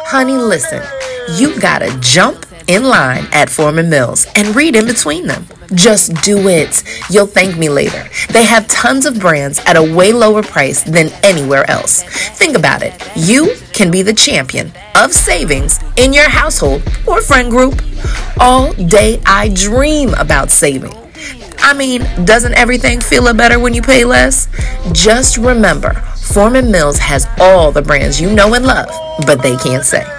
Honey, listen, you gotta jump in line at Forman Mills and read in between them. Just do it. You'll thank me later. They have tons of brands at a way lower price than anywhere else. Think about it. You can be the champion of savings in your household or friend group. All day I dream about saving. I mean, doesn't everything feel better when you pay less? Just remember, Forman Mills has all the brands you know and love, but they can't say.